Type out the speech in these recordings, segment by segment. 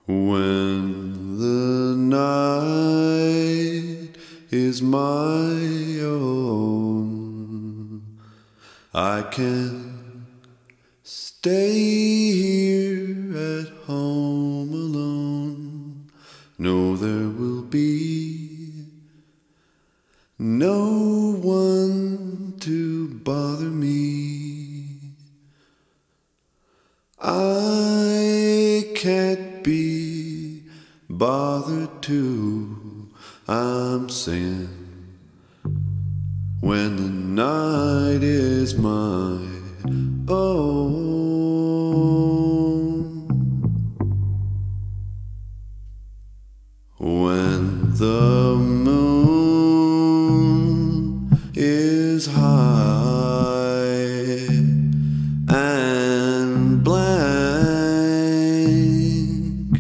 When the night is my own, I can stay here at home alone. No, there will be no one to bother me. I can't be bothered too. I'm saying when the night is my own, when the moon is high and blank,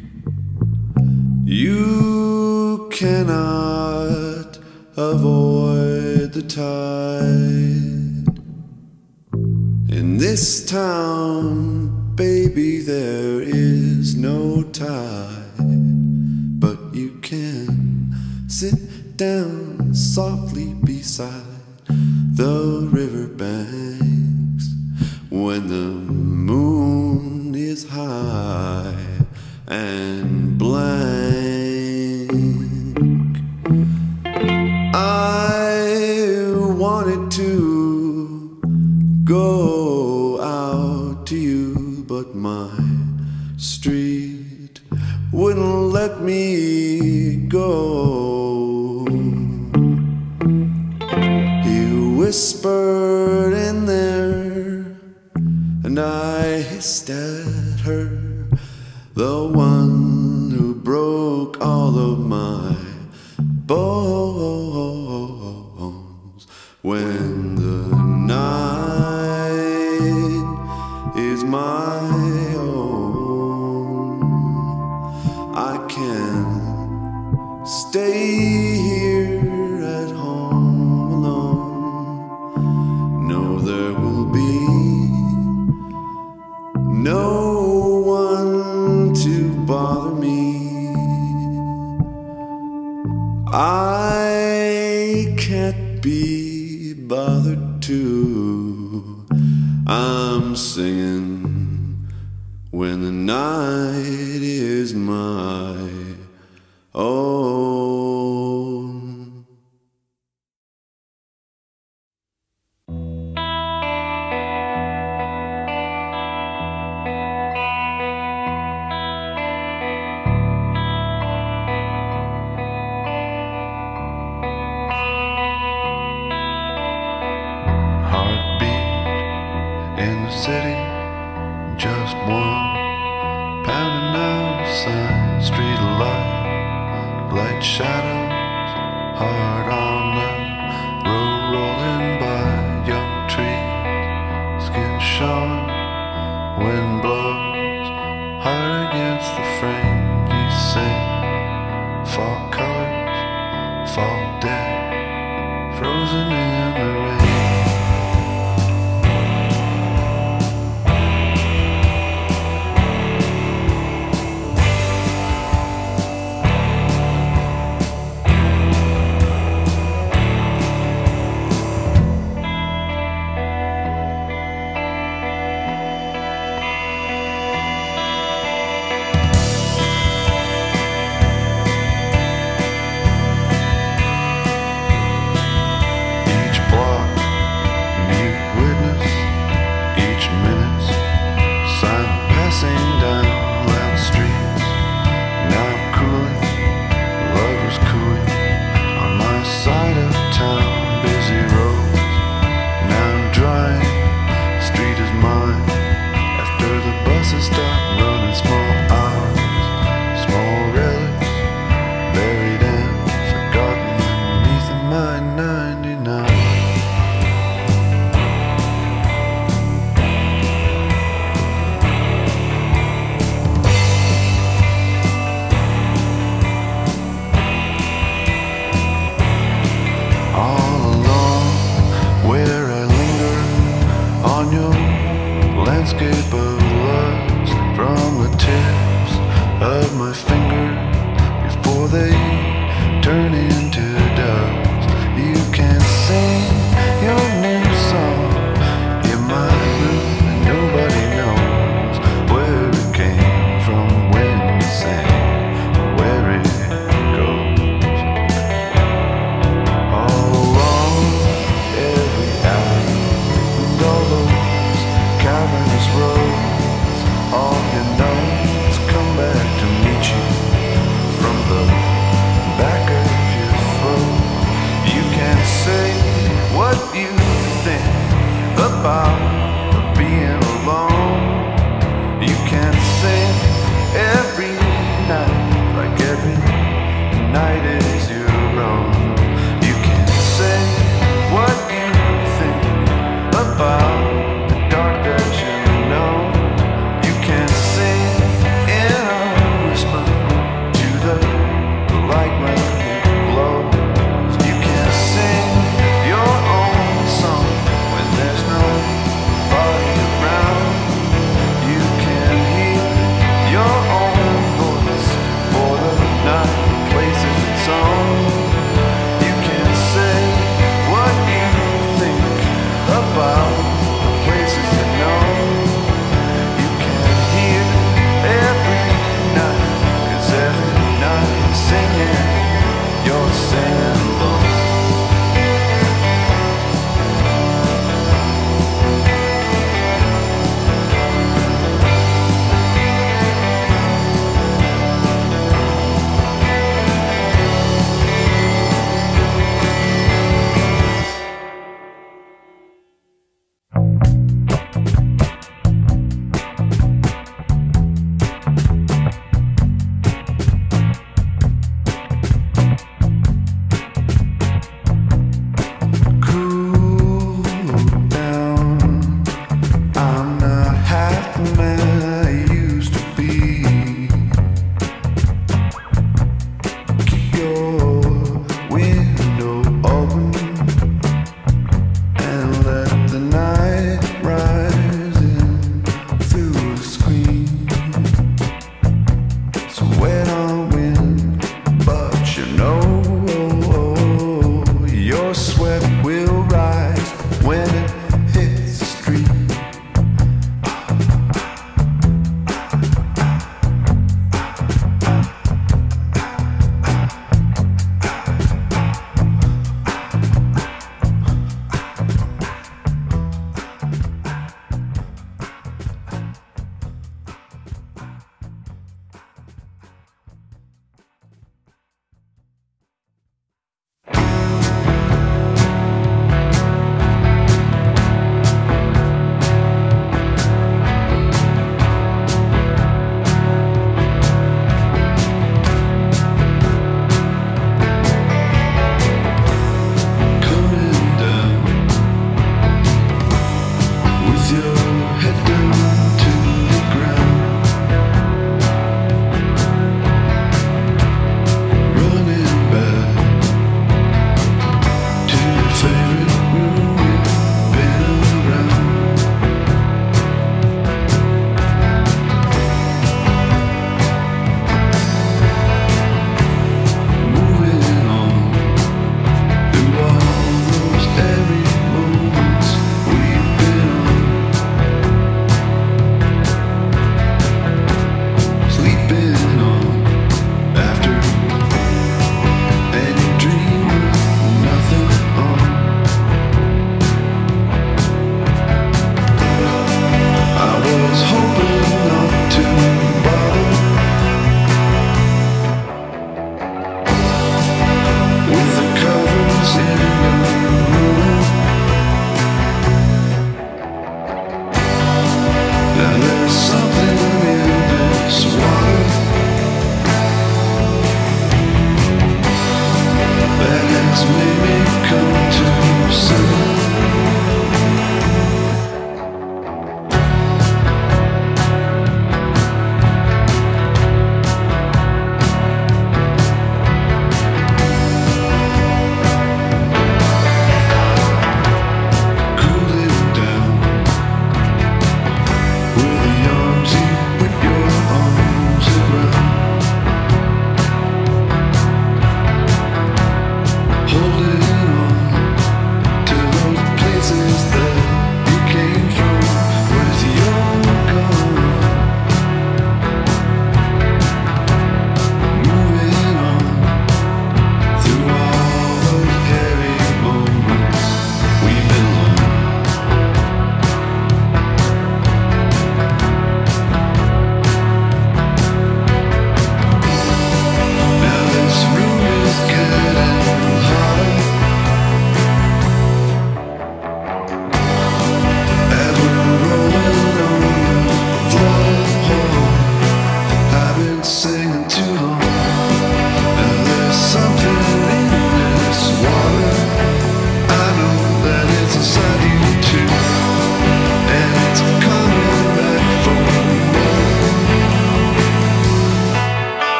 you cannot avoid the tide. In this town, baby, there is no tide, but you can sit down softly beside the riverbanks when the moon is high and blank. I wanted to go out to you, but my street wouldn't let me go. You whispered in there, and I hissed at her, the one who broke all of my bones. When the night is my own, I can stay here at home alone. No, there will be no one to bother me. I can't be bothered too. I'm singing when the night is my own. In the city, just one pounding outside, street light, light shadows, hard on the road rolling by, young trees, skin shone, wind blows, hard against the frame, you sing, fall colors, fall dead, frozen in the rain.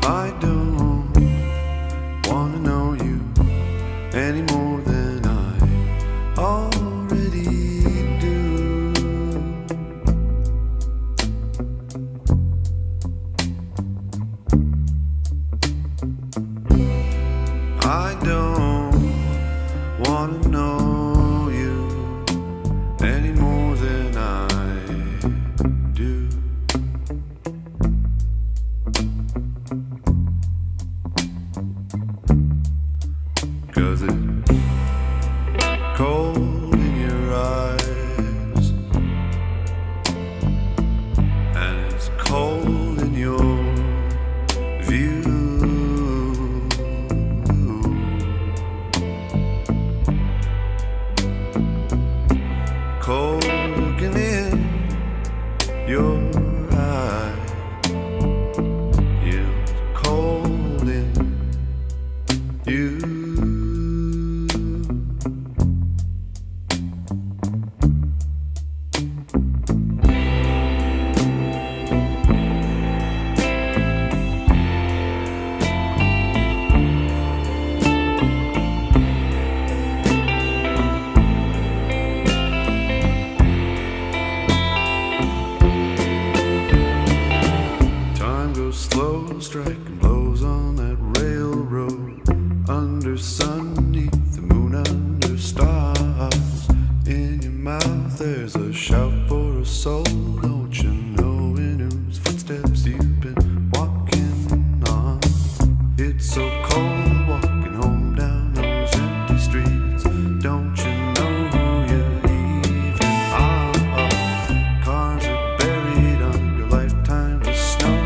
I don't wanna know you any more than I already do. I don't wanna know you any more than I do. 'Cause it's cold in your eyes, and it's cold in your view. Cold looking in your eyes, it's cold in you. Slow striking blows on that railroad, under underneath the moon, under stars. In your mouth there's a shout for a soul. Don't you know in whose footsteps you've been walking on? It's so cold walking home down those empty streets. Don't you know who you even are? Cars are buried under lifetimes of snow.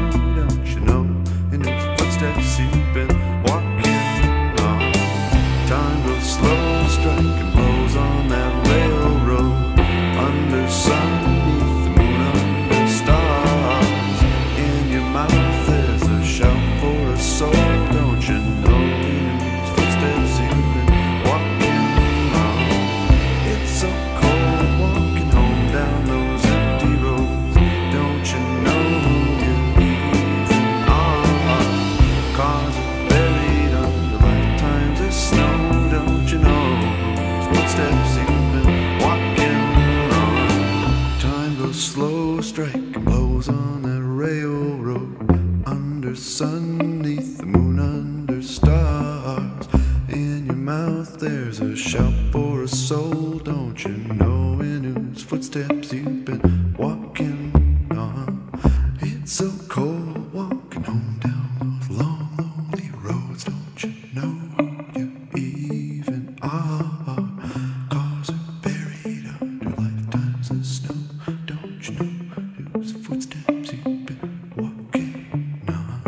You've been walking on. Time goes slow, striking blows on that railroad, under sun, beneath the moon, under stars. In your mouth there's a shout for a soul. Don't you know in whose footsteps you've been walking on? It's so cold walking home down those empty roads. Don't you know who you even are? Cars are buried under lifetimes of snow. Don't you know whose footsteps you've been walking on? Time goes slow, striking blows on that railroad, under sun, beneath the moon, under stars. In your mouth there's a shout for a soul. Don't you know in whose footsteps you've been walking on? It's so cold walking home down those long, lonely roads. Don't you know who you even are? Cars are buried under lifetimes of snow. Don't you know whose footsteps you've been walking on?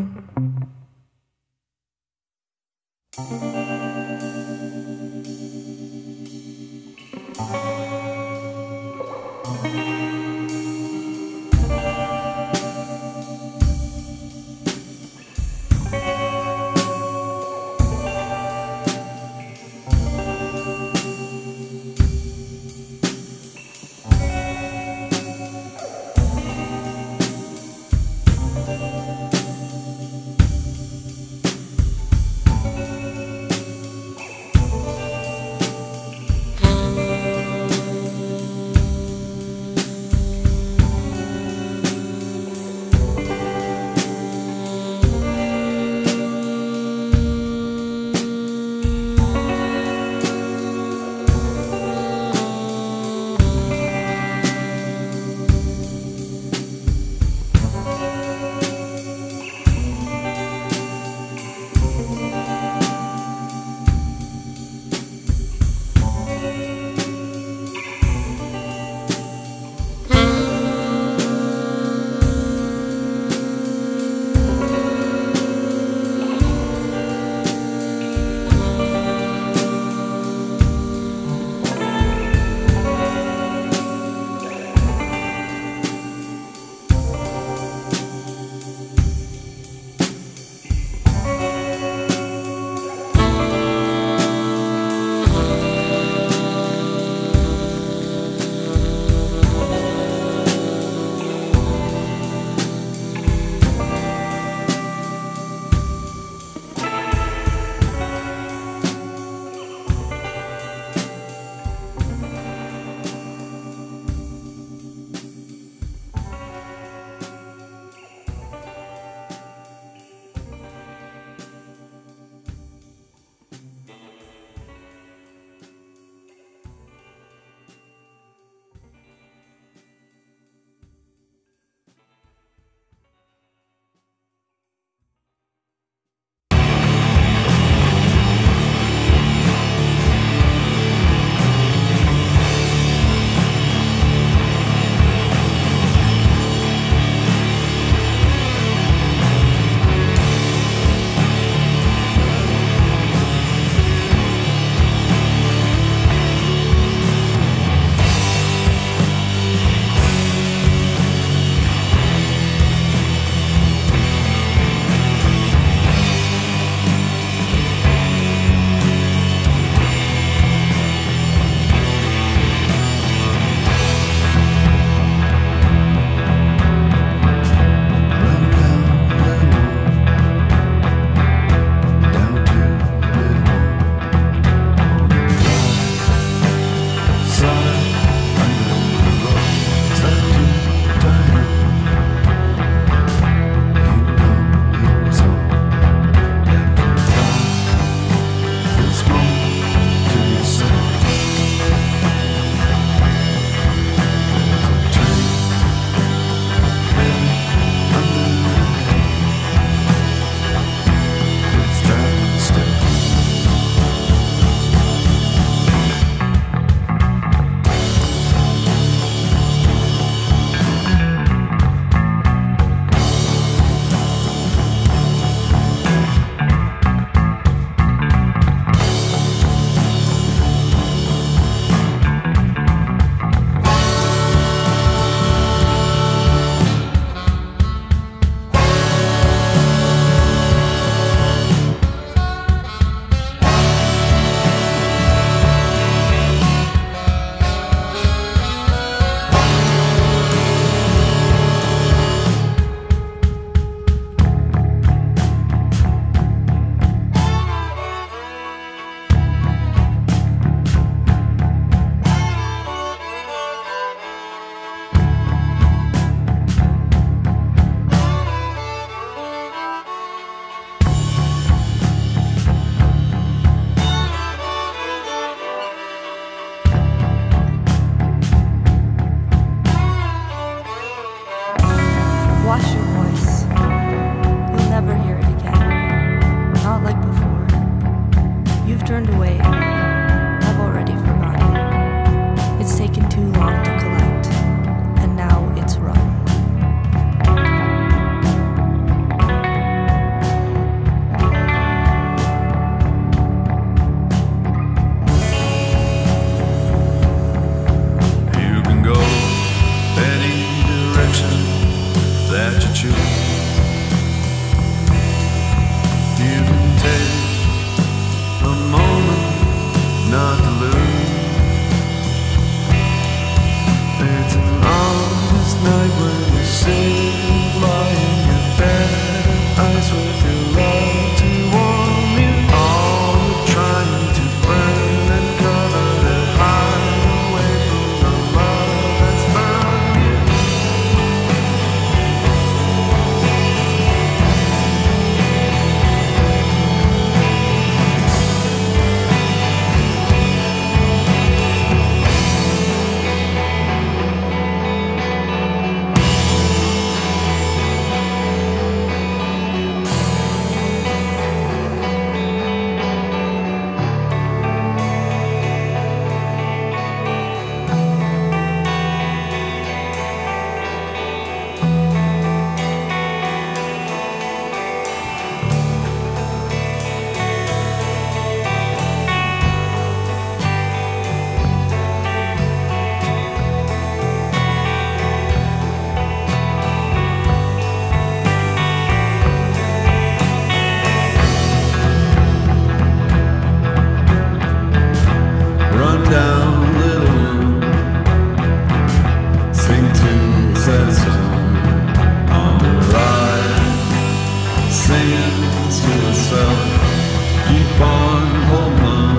saying to herself, keep on holding on,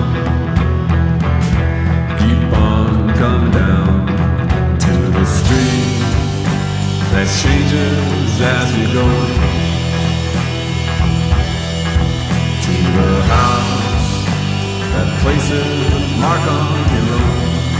keep on coming down to the street that changes as you go, to the house that places a mark on your own.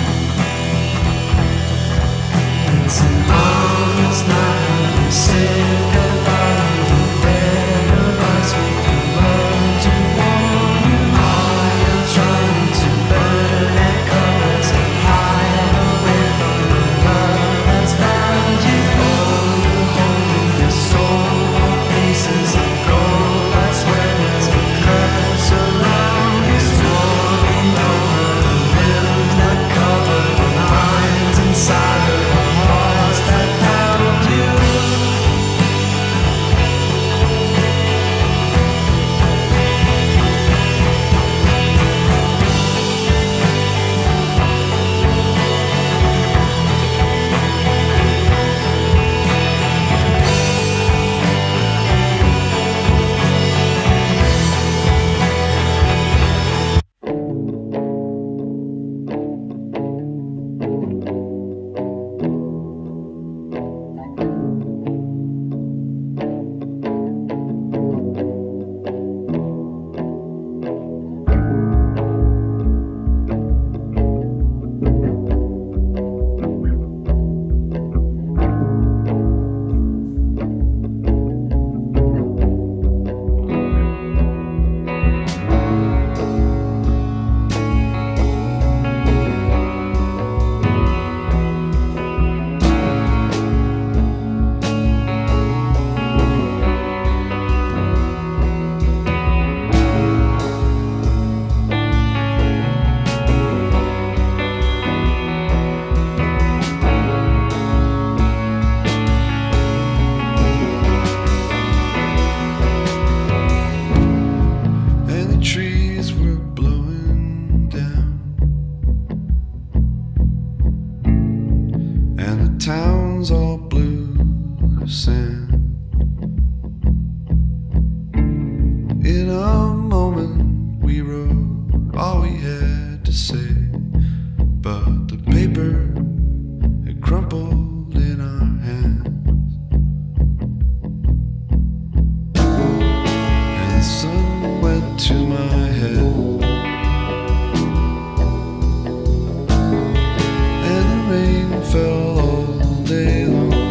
It's an honest night, we say goodbye, you better rise with your love to warm you. All you're trying to burn and colors and hide away from the love that's found you. Oh, you're holding your soul on pieces of gold. I swear there's a curse around you, storming over the limbs that cover the lines inside of the hearts that held you. And the trees were blowing down, and the town's all blue to sand. In a moment we wrote all we had to say, but the paper had crumpled in our hands, and the sun went to my head, and the rain fell all day long,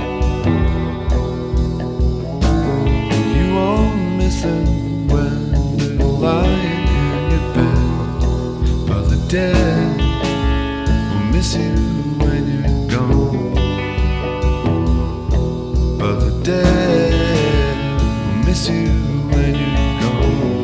and you were missing when you're lying in your bed, but the dead will miss you when you're gone, but the dead will miss you when you're gone.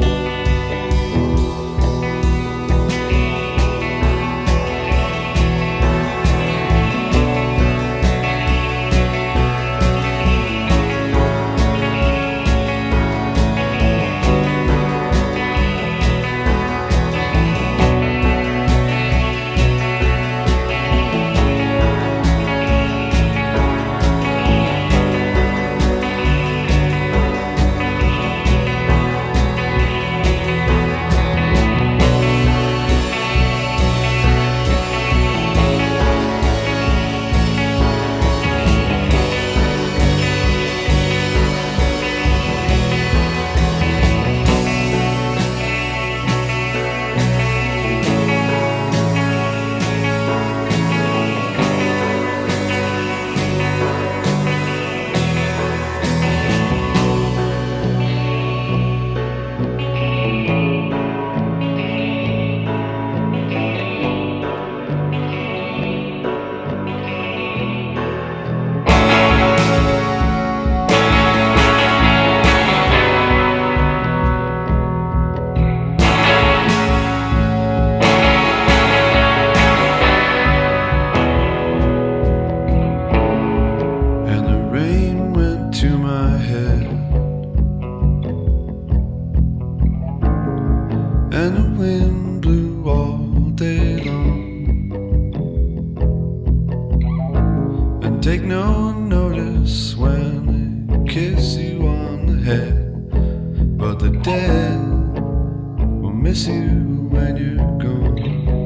the dead will miss you when you're gone.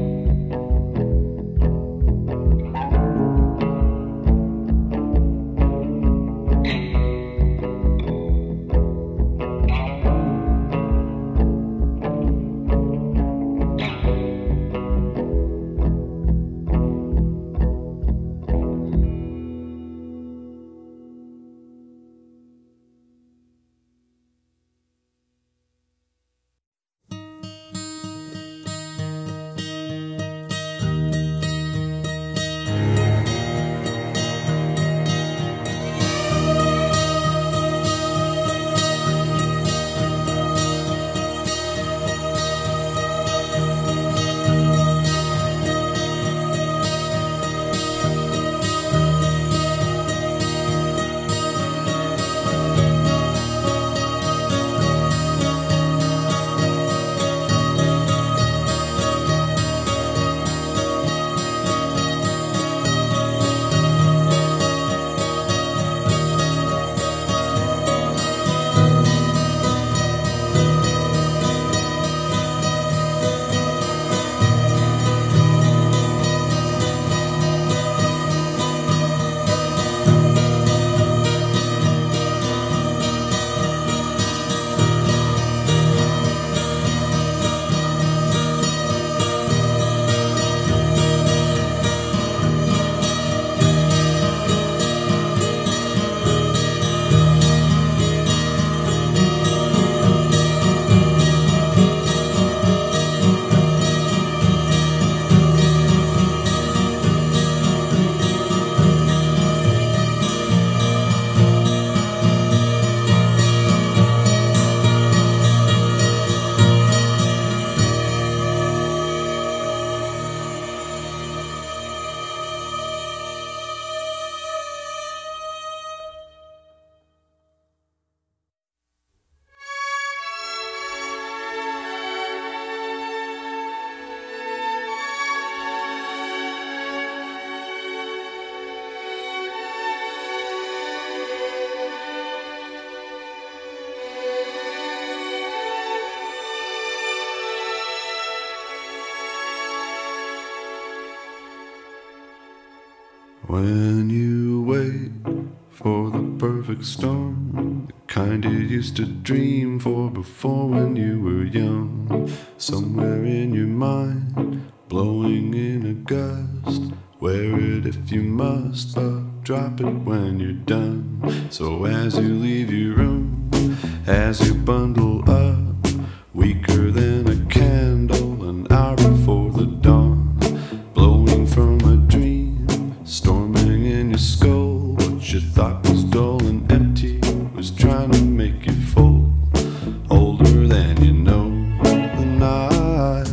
When you wait for the perfect storm, the kind you used to dream for before when you were young, somewhere in your mind, blowing in a gust, wear it if you must, but drop it when you're done. So as you leave your room, as you bundle up, weaker than a candle, an hour before the dawn, blowing from a dream, storming in your skull. What you thought was dull and empty was trying to make you full. Older than you know, the night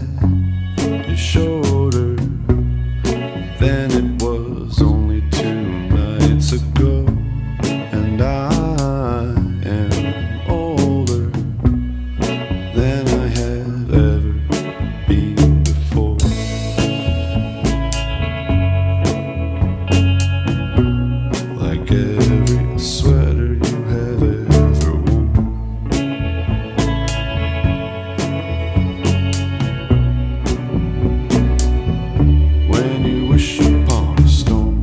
is shorter than it was only 2 nights ago. And I am older than I had ever been before. Like every sweater you have ever worn. When you wish upon a storm,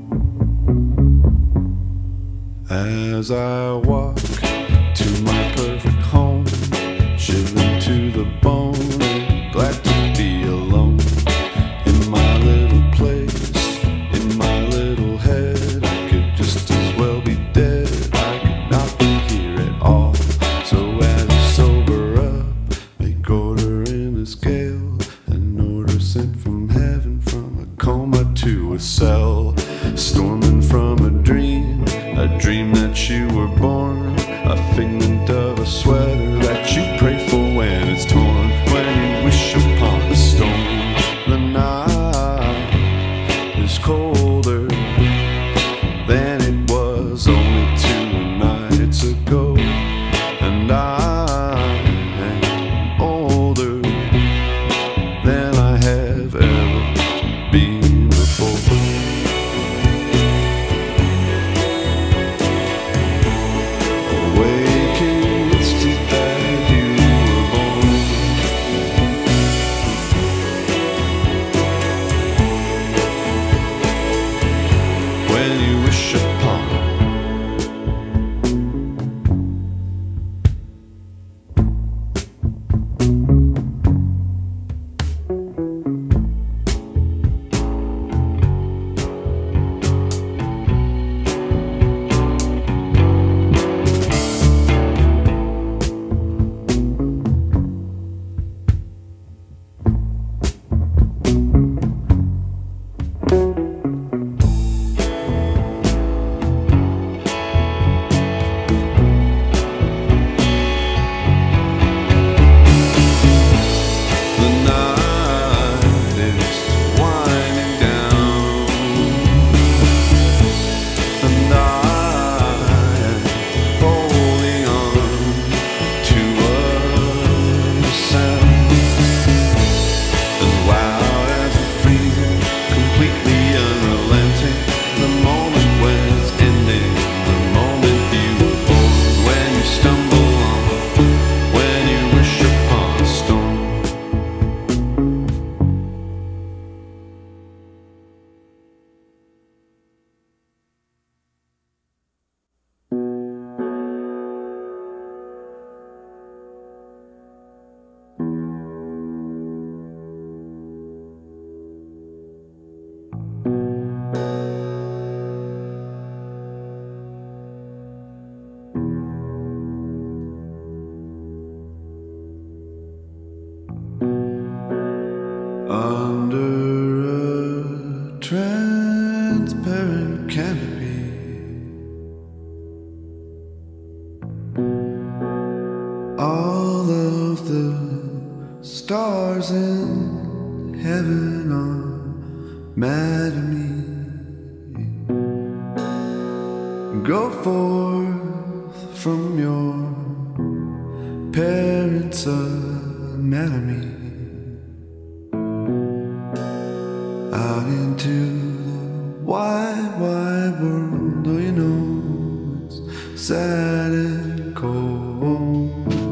as I walk to my perfect home, chilling to the bone, glad to be alone. In my little place, in my little head, I could just as well be dead. I could not be here at all. So as you sober up, make order in a scale, an order sent from heaven, from a coma to a cell, storming from a dream that you were born, a figment of a sweater that you pray for when it's torn. When you wish upon a storm, the night is colder than it was only 2 nights ago. And I am older than I have ever been before. Waking, it's too bad. All of the stars in heaven are mad at me. Go forth from your parents' anatomy out into the wide, wide world. Oh, you know it's sad and cold.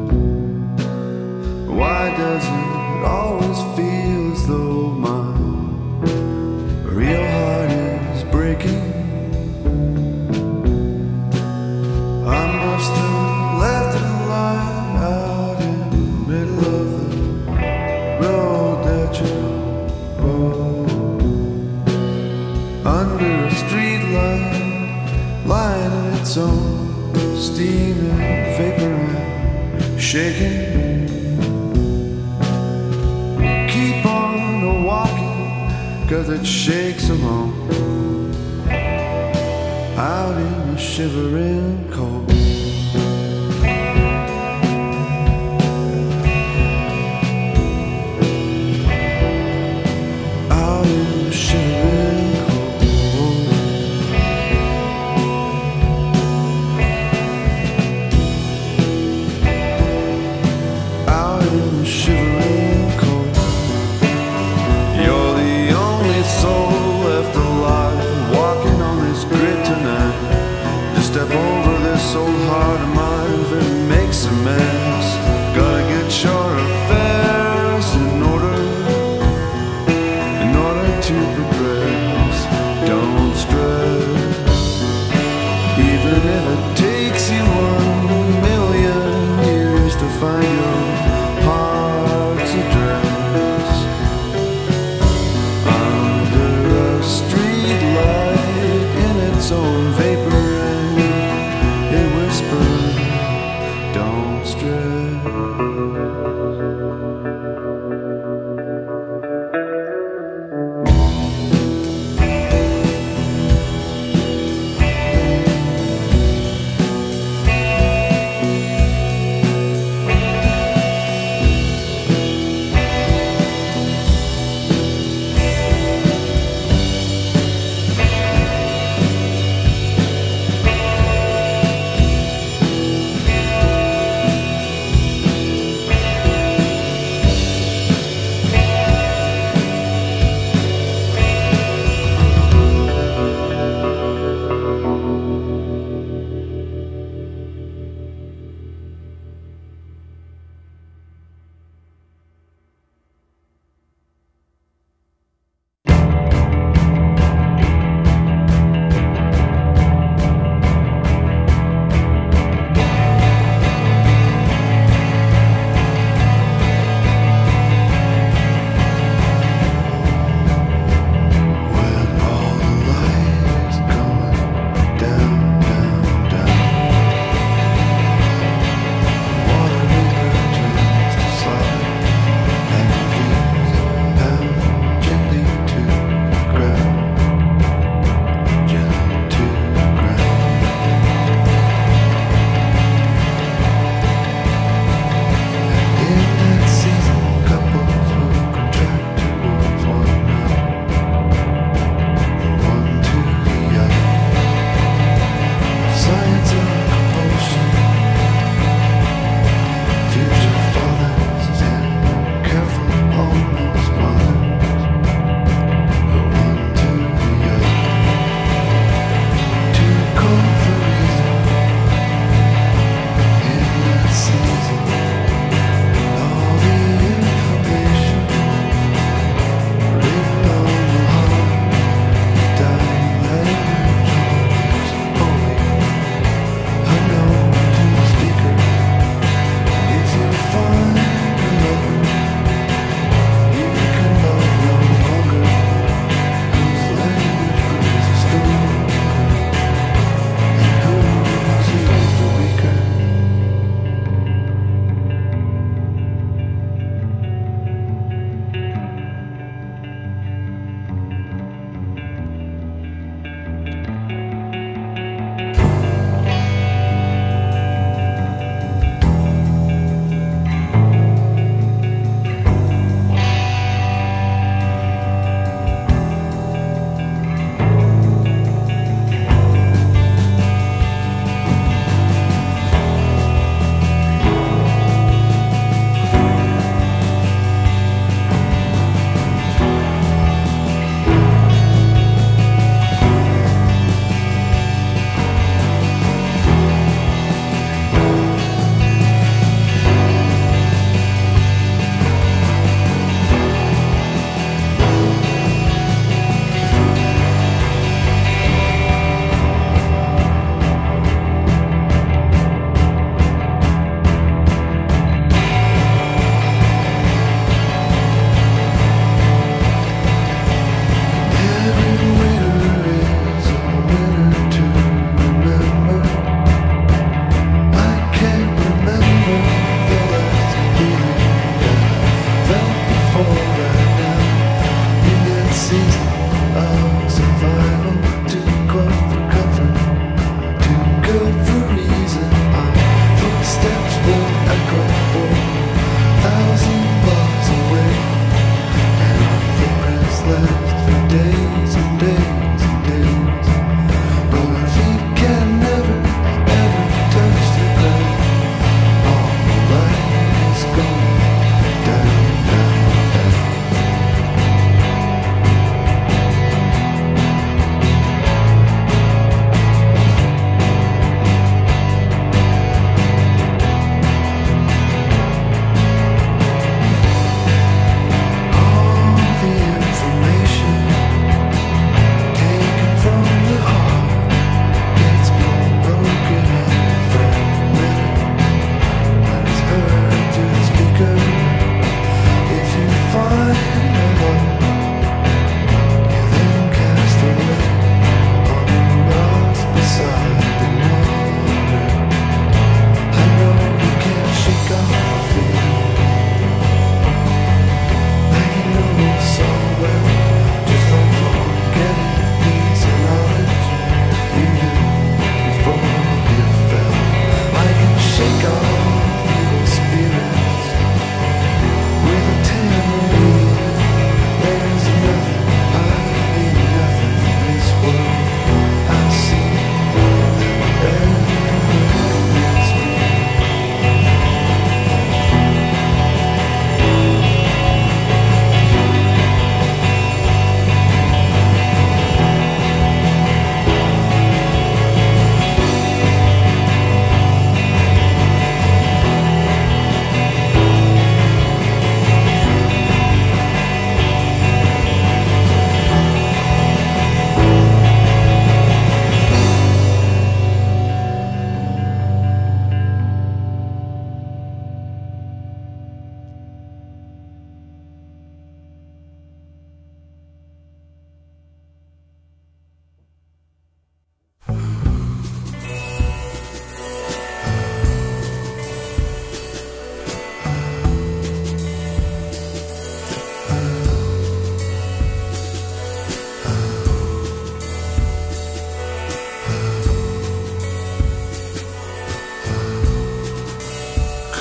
Why does it always feel as though my real heart is breaking? I'm just left alive out in the middle of the road that you know. Under a street light, lying in its own steam and vapor and shaking. Keep on walking, 'cause it shakes along out in the shivering cold. Out in the shivering cold. Out in the shivering cold. You're the only soul left alive, walking on this grid tonight. Just step over this old heart of mine if it makes a mess. Gotta get your affairs in order to progress. Don't stress, even if it takes you 1,000,000 years to find your heart's address. Under a street light in its own vapor, it whispers, don't stress.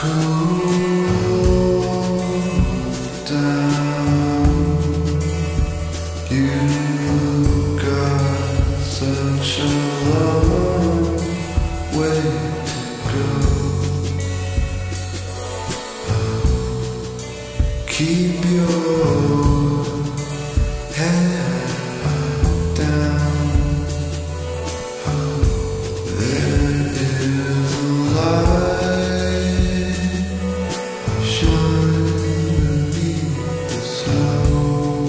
Keep your head down. There is a light shining beneath the snow.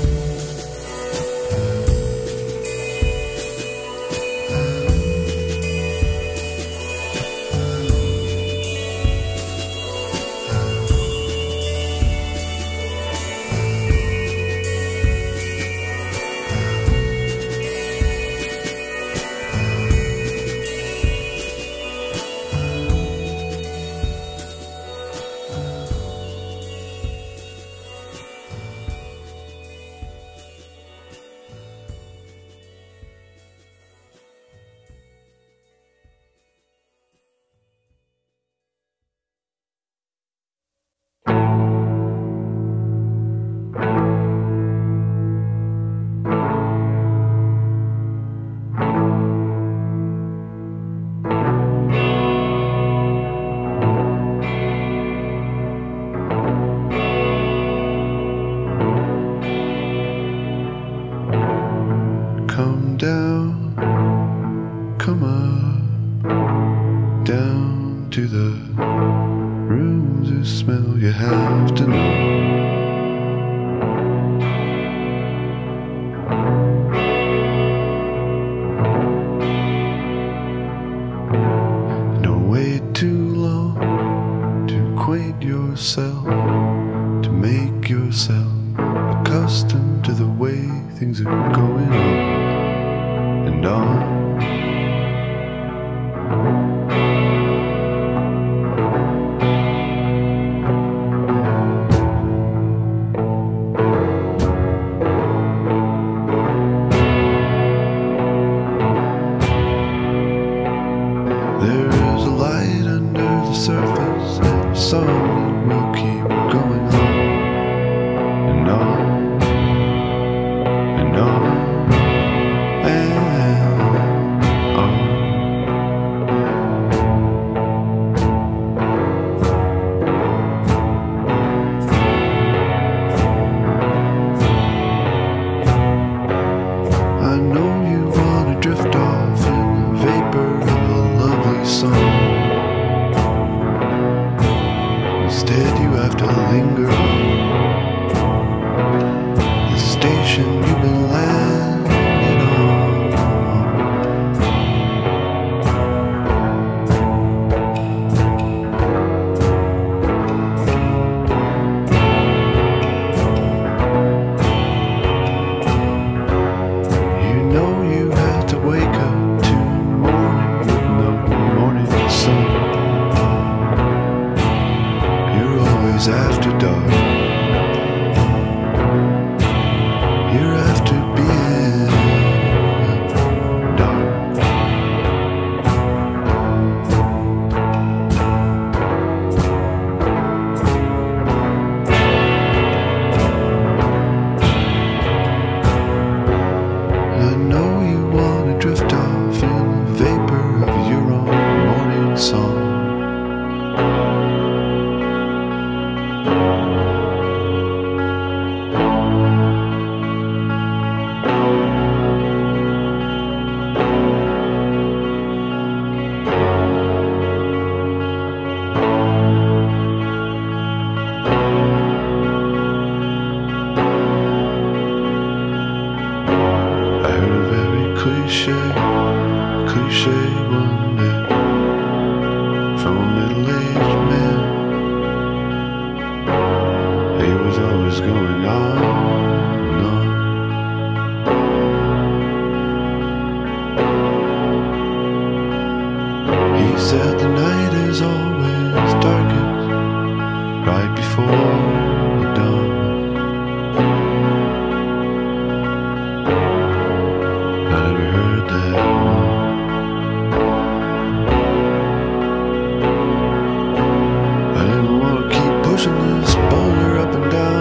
Come down, come up, down to the rooms whose smell you have to know. Don't wait too long to acquaint yourself, to make yourself accustomed to the way things are going on and on. There is a light under the surface and a song that will keep going on and on and on and on. I know you wanna drift off in the vapor of a lovely song. Instead you have to linger on the station you've been landing on. You know you have to wake up to morning with no morning sun. You're always after dark. You're after being dark. I know you wanna drift off in the vapor of your own morning song. pushing this boulder up and down.